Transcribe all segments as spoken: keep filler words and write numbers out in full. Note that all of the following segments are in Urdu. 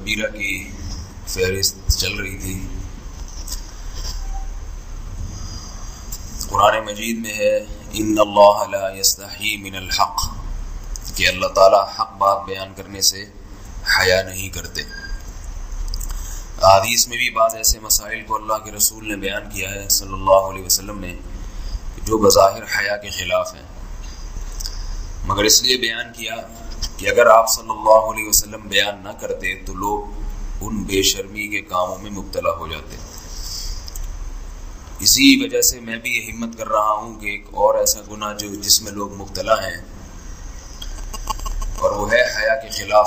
کبیرہ کی فہرست چل رہی تھی. قرآن مجید میں ہے ان اللہ لا یستحی من الحق، کہ اللہ تعالیٰ حق بات بیان کرنے سے حیا نہیں کرتے. حدیث میں بھی بعض ایسے مسائل کو اللہ کے رسول نے بیان کیا ہے صلی اللہ علیہ وسلم نے جو بظاہر حیا کے خلاف ہیں، مگر اس لیے بیان کیا کہ اگر آپ صلی اللہ علیہ وسلم بیان نہ کرتے تو لوگ ان بے شرمی کے کاموں میں مبتلا ہو جاتے. اسی وجہ سے میں بھی یہ ہمت کر رہا ہوں کہ ایک اور ایسا گناہ جو جس میں لوگ مبتلا ہیں اور وہ ہے حیا کے خلاف،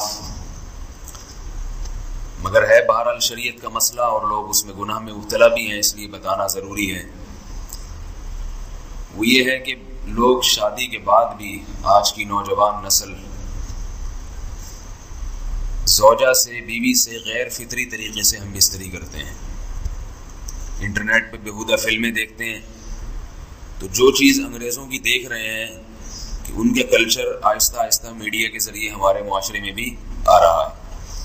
مگر ہے بہرحال شریعت کا مسئلہ اور لوگ اس میں گناہ میں مبتلا بھی ہیں، اس لیے بتانا ضروری ہے. وہ یہ ہے کہ لوگ شادی کے بعد بھی آج کی نوجوان نسل زوجہ سے بیوی سے غیر فطری طریقے سے ہم بستری کرتے ہیں. انٹرنیٹ پہ بیہودہ فلمیں دیکھتے ہیں تو جو چیز انگریزوں کی دیکھ رہے ہیں کہ ان کے کلچر آہستہ آہستہ میڈیا کے ذریعے ہمارے معاشرے میں بھی آ رہا ہے.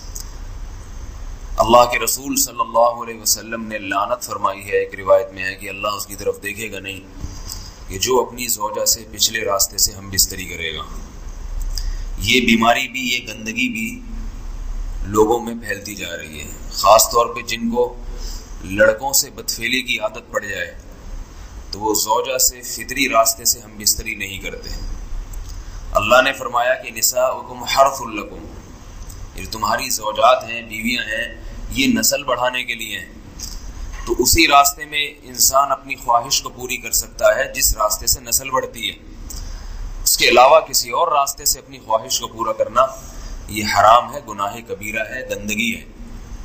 اللہ کے رسول صلی اللہ علیہ وسلم نے لعنت فرمائی ہے، ایک روایت میں ہے کہ اللہ اس کی طرف دیکھے گا نہیں کہ جو اپنی زوجہ سے پچھلے راستے سے ہم بستری کرے گا. یہ بیماری بھی، یہ گندگی بھی لوگوں میں پھیلتی جا رہی ہے، خاص طور پہ جن کو لڑکوں سے بدفعلی کی عادت پڑ جائے تو وہ زوجہ سے فطری راستے سے ہم بستری نہیں کرتے. اللہ نے فرمایا کہ نساؤکم حرث لکم، یہ تمہاری زوجات ہیں، بیویاں ہیں، یہ نسل بڑھانے کے لیے ہیں. تو اسی راستے میں انسان اپنی خواہش کو پوری کر سکتا ہے جس راستے سے نسل بڑھتی ہے. اس کے علاوہ کسی اور راستے سے اپنی خواہش کو پورا کرنا یہ حرام ہے، گناہ کبیرہ ہے، گندگی ہے.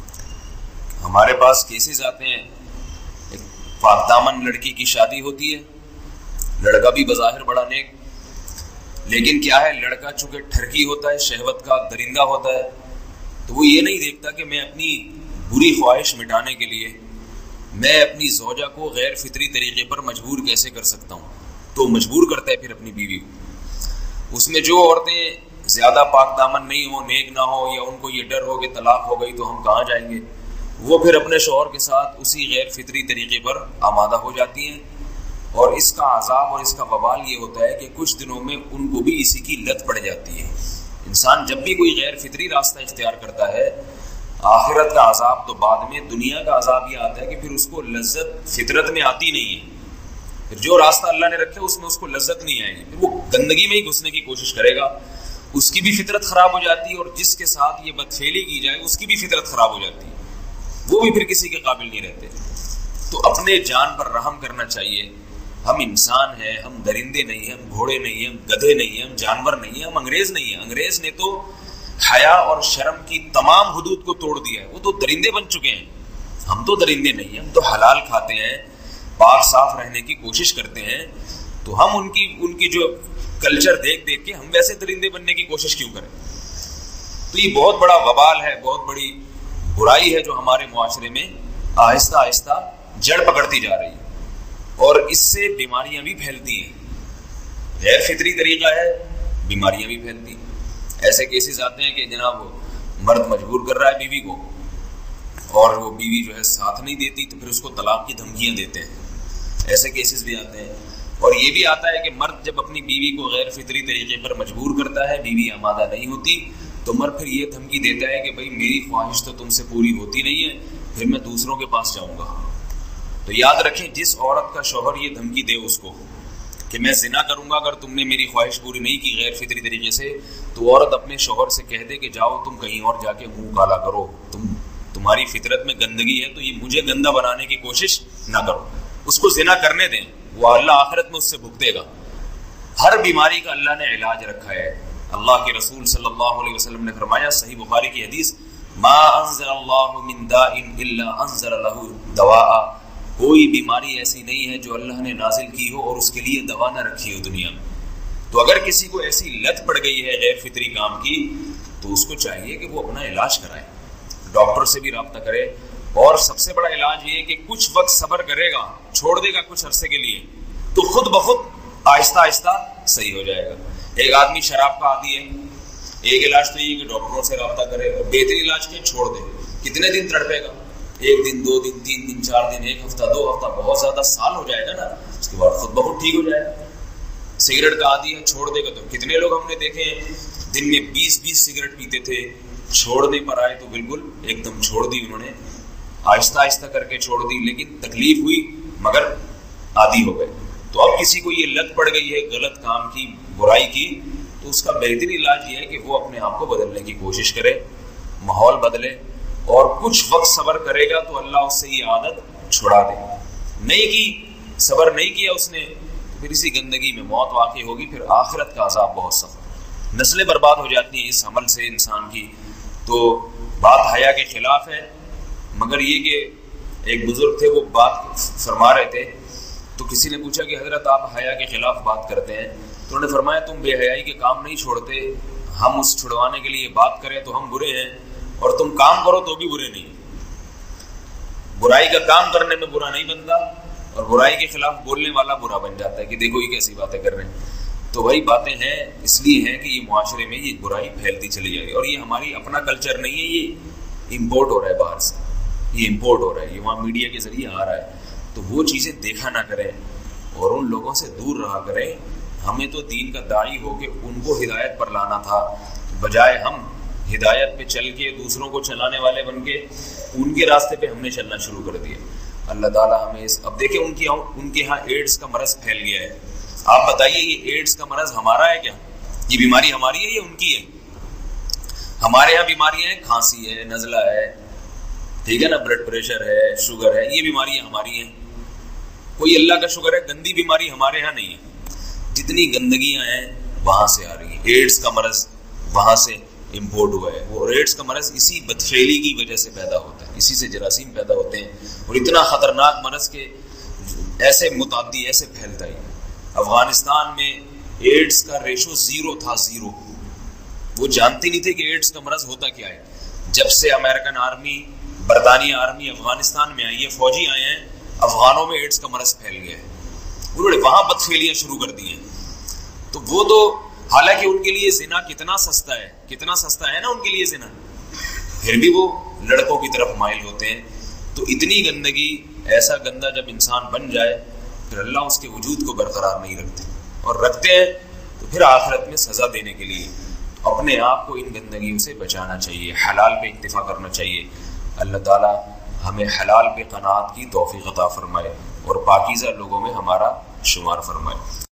ہمارے پاس کیسز آتے ہیں، ایک پاک دامن لڑکی کی شادی ہوتی ہے، لڑکا بھی بظاہر بڑا نیک، لیکن کیا ہے، لڑکا چونکہ ٹھرکی ہوتا ہے، شہوت کا درندہ ہوتا ہے، تو وہ یہ نہیں دیکھتا کہ میں اپنی بری خواہش مٹانے کے لیے میں اپنی زوجہ کو غیر فطری طریقے پر مجبور کیسے کر سکتا ہوں. تو مجبور کرتا ہے پھر اپنی بیوی کو. اس میں جو عورتیں زیادہ پاک دامن نہیں ہو، نیک نہ ہو، یا ان کو یہ ڈر ہو کہ طلاق ہو گئی تو ہم کہاں جائیں گے، وہ پھر اپنے شوہر کے ساتھ اسی غیر فطری طریقے پر آمادہ ہو جاتی ہیں. اور اس کا عذاب اور اس کا وبال یہ ہوتا ہے کہ کچھ دنوں میں ان کو بھی اسی کی لت پڑ جاتی ہے. انسان جب بھی کوئی غیر فطری راستہ اختیار کرتا ہے، آخرت کا عذاب تو بعد میں، دنیا کا عذاب یہ آتا ہے کہ پھر اس کو لذت فطرت میں آتی نہیں ہے. پھر جو راستہ اللہ نے رکھا اس میں اس کو لذت نہیں آئے گی، پھر وہ گندگی میں ہی گھسنے کی کوشش کرے گا، اس کی بھی فطرت خراب ہو جاتی ہے، اور جس کے ساتھ یہ بدفعلی کی جائے اس کی بھی فطرت خراب ہو جاتی ہے، وہ بھی پھر کسی کے قابل نہیں رہتے. تو اپنے جان پر رحم کرنا چاہیے. ہم انسان ہیں، ہم درندے نہیں ہیں، ہم گھوڑے نہیں ہیں، ہم گدھے نہیں ہیں، ہم جانور نہیں ہیں، ہم انگریز نہیں ہیں. انگریز نے تو حیا اور شرم کی تمام حدود کو توڑ دیا ہے، وہ تو درندے بن چکے ہیں. ہم تو درندے نہیں ہیں، ہم تو حلال کھاتے ہیں، پاک صاف رہنے کی کوشش کرتے ہیں. تو ہم ان کی ان کی جو کلچر دیکھ دیکھ کے ہم ویسے درندے بننے کی کوشش کیوں کریں؟ تو یہ بہت بڑا وبال ہے، بہت بڑی برائی ہے جو ہمارے معاشرے میں آہستہ آہستہ جڑ پکڑتی جا رہی ہے، اور اس سے بیماریاں بھی پھیلتی ہیں. غیر فطری طریقہ ہے، بیماریاں بھی پھیلتی ہیں. ایسے کیسز آتے ہیں کہ جناب مرد مجبور کر رہا ہے بیوی کو، اور وہ بیوی جو ہے ساتھ نہیں دیتی تو پھر اس کو طلاق کی دھمکیاں دیتے ہیں. ایسے کیسز بھی آتے ہیں. اور یہ بھی آتا ہے کہ مرد جب اپنی بیوی کو غیر فطری طریقے پر مجبور کرتا ہے، بیوی آمادہ نہیں ہوتی، تو مرد پھر یہ دھمکی دیتا ہے کہ بھائی میری خواہش تو تم سے پوری ہوتی نہیں ہے، پھر میں دوسروں کے پاس جاؤں گا. تو یاد رکھیں، جس عورت کا شوہر یہ دھمکی دے اس کو کہ میں زنا کروں گا اگر تم نے میری خواہش پوری نہیں کی غیر فطری طریقے سے، تو عورت اپنے شوہر سے کہہ دے کہ جاؤ تم کہیں اور جا کے منہ کالا کرو، تم تمہاری فطرت میں گندگی ہے تو یہ مجھے گندا بنانے کی کوشش نہ کرو. اس کو زنا کرنے دیں، وہ اللہ آخرت میں اس سے بھگتے گا. ہر بیماری کا اللہ نے علاج رکھا ہے. اللہ کے رسول صلی اللہ علیہ وسلم نے فرمایا، صحیح بخاری کی حدیث، ما انزل اللہ من داء الا انزل له دواء، کوئی بیماری ایسی نہیں ہے جو اللہ نے نازل کی ہو اور اس کے لیے دوا نہ رکھی ہو دنیا میں. تو اگر کسی کو ایسی لت پڑ گئی ہے غیر فطری کام کی تو اس کو چاہیے کہ وہ اپنا علاج کرائے، ڈاکٹر سے بھی رابطہ کرے. اور سب سے بڑا علاج یہ کہ کچھ وقت صبر کرے گا، چھوڑ دے گا کچھ عرصے کے لیے، تو خود بخود آہستہ آہستہ صحیح ہو جائے گا. ایک آدمی شراب کا عادی ہے، ایک علاج تو یہ کہ ڈاکٹروں سے رابطہ کرے اور بہترین علاج کے چھوڑ دے. کتنے دن تڑپے گا؟ ایک دن، دو دن، تین دن، چار دن، ایک ہفتہ، دو ہفتہ، بہت زیادہ سال ہو جائے گا نا، اس کے بعد خود بہت ٹھیک ہو جائے گا. سگریٹ کا عادی ہے، چھوڑ دے گا. تو کتنے لوگ ہم نے دیکھے ہیں دن میں بیس بیس سگریٹ پیتے تھے، چھوڑنے پر آئے تو بالکل ایک دم چھوڑ دی انہوں نے، آہستہ آہستہ کر کے چھوڑ دی، لیکن تکلیف ہوئی مگر عادی ہو گئے. تو اب کسی کو یہ لت پڑ گئی ہے غلط کام کی، برائی کی، تو اس کا بہترین علاج یہ ہے کہ وہ اپنے آپ کو بدلنے کی کوشش کرے، ماحول بدلے، اور کچھ وقت صبر کرے گا تو اللہ اس سے یہ عادت چھڑا دے. نہیں کی، صبر نہیں کیا اس نے، پھر اسی گندگی میں موت واقع ہوگی، پھر آخرت کا عذاب بہت سخت. نسلیں برباد ہو جاتی ہیں اس عمل سے انسان کی. تو بات حیا کے خلاف ہے، مگر یہ کہ ایک بزرگ تھے وہ بات فرما رہے تھے، تو کسی نے پوچھا کہ حضرت آپ حیا کے خلاف بات کرتے ہیں، تو انہوں نے فرمایا تم بے حیائی کے کام نہیں چھوڑتے، ہم اس چھڑوانے کے لیے بات کریں تو ہم برے ہیں، اور تم کام کرو تو بھی برے نہیں. برائی کا کام کرنے میں برا نہیں بنتا، اور برائی کے خلاف بولنے والا برا بن جاتا ہے کہ دیکھو یہ کیسی باتیں کر رہے ہیں. تو وہی باتیں ہیں، اس لیے ہیں کہ یہ معاشرے میں یہ برائی پھیلتی چلی جائے گی، اور یہ ہماری اپنا کلچر نہیں ہے، یہ امپورٹ ہو رہا ہے باہر سے، یہ امپورٹ ہو رہا ہے، یہ وہاں میڈیا کے ذریعے آ رہا ہے. تو وہ چیزیں دیکھا نہ کریں اور ان لوگوں سے دور رہا کریں. ہمیں تو دین کا داعی ہو کے ان کو ہدایت پر لانا تھا، بجائے ہم ہدایت پہ چل کے دوسروں کو چلانے والے بن کے ان کے راستے پہ ہم نے چلنا شروع کر دیا. اللہ تعالیٰ ہمیں اس اب دیکھیں ان کی ان کے ہاں ایڈس کا مرض پھیل گیا ہے. آپ بتائیے یہ ایڈس کا مرض ہمارا ہے کیا؟ یہ بیماری ہماری ہے یا ان کی ہے؟ ہمارے یہاں بیماریاں ہیں، کھانسی ہے، نزلہ ہے، ٹھیک ہے نا، بلڈ پریشر ہے، شوگر ہے، یہ بیماریاں ہماری ہیں. کوئی اللہ کا شکر ہے گندی بیماری ہمارے ہاں نہیں ہے. جتنی گندگیاں ہیں وہاں سے آ رہی ہیں. ایڈس کا مرض وہاں سے امپورٹ ہوا ہے. وہ ایڈس کا مرض اسی بدفعلی کی وجہ سے پیدا ہوتا ہے، اسی سے جراثیم پیدا ہوتے ہیں، اور اتنا خطرناک مرض کے ایسے متعدی ایسے پھیلتا ہے. افغانستان میں ایڈس کا ریشو زیرو تھا، زیرو. وہ جانتے نہیں تھے کہ ایڈس کا مرض ہوتا کیا ہے. جب سے امریکن آرمی، برطانیہ آرمی افغانستان میں آئی ہے، فوجی آئے ہیں، افغانوں میں ایڈس کا مرض پھیل گیا ہے. انہوں نے وہاں بدفعلیاں شروع کر دی ہیں. تو وہ تو حالانکہ ان کے لیے زنا کتنا سستا ہے، کتنا سستا ہے نا ان کے لیے زنا، پھر بھی وہ لڑکوں کی طرف مائل ہوتے ہیں. تو اتنی گندگی، ایسا گندا جب انسان بن جائے پھر اللہ اس کے وجود کو برقرار نہیں رکھتے، اور رکھتے ہیں تو پھر آخرت میں سزا دینے کے لیے اپنے آپ کو ان گندگیوں سے بچانا چاہیے، حلال پہ اکتفا کرنا چاہیے. اللہ تعالیٰ ہمیں حلال پہ قناعت کی توفیق عطا فرمائے اور پاکیزہ لوگوں میں ہمارا شمار فرمائے.